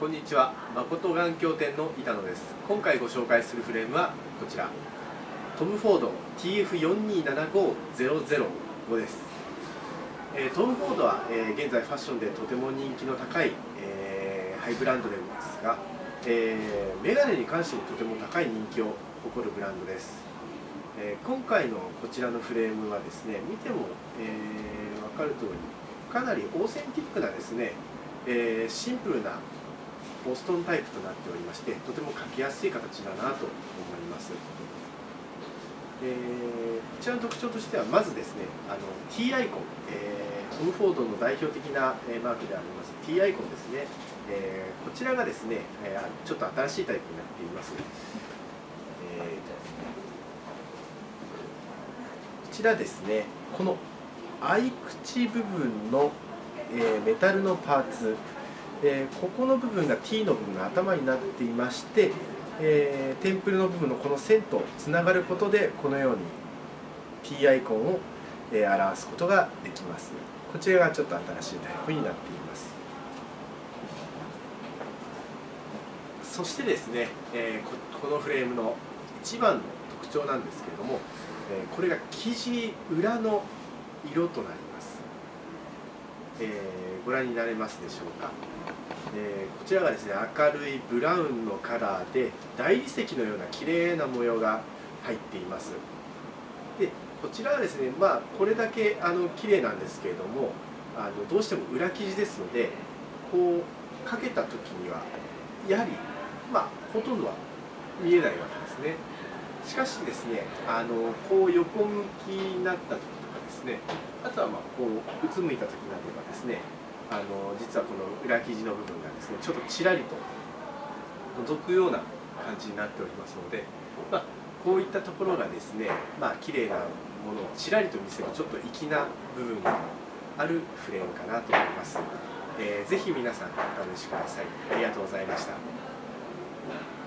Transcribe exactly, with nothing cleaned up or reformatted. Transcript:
こんにちは、誠眼鏡店の板野です。今回ご紹介するフレームはこちら、トム・フォード ティーエフよんにーななごゼロゼロご です。えー、トム・フォードは、えー、現在ファッションでとても人気の高い、えー、ハイブランドですが、えー、メガネに関してもとても高い人気を誇るブランドです。えー、今回のこちらのフレームはですね、見ても、えー、分かる通りかなりオーセンティックなですね、えー、シンプルなボストンタイプとなっておりまして、とても描きやすい形だなと思います。えー、こちらの特徴としては、まずですね、あの T アイコン、えー、トム・フォードの代表的なマークであります T アイコンですね、えー、こちらがですね、ちょっと新しいタイプになっています。えー、こちらですね、この合い口部分の、えー、メタルのパーツ、えー、ここの部分が T の部分が頭になっていまして、えー、テンプルの部分のこの線とつながることで、このように T アイコンを、えー、表すことができます。こちらがちょっと新しいタイプになっています。そしてですね、えー、こ, このフレームの一番の特徴なんですけれども、えー、これが生地裏の色となります。えー、ご覧になれますでしょうか。えー、こちらがですね、明るいブラウンのカラーで大理石のような綺麗な模様が入っています。でこちらはですね、まあ、これだけあの綺麗なんですけれども、あのどうしても裏生地ですので、こうかけた時にはやはり、まあ、ほとんどは見えないわけですね。しかしですね、あのこう横向きになった時とかですね、あとはまあこううつむいた時などがですね、あの実はこの裏生地の部分がですね、ちょっとちらりと覗くような感じになっておりますので、まあ、こういったところがですね、まあ綺麗なものをちらりと見せるちょっと粋な部分があるフレームかなと思います。えー、ぜひ皆さんお試しください。ありがとうございました。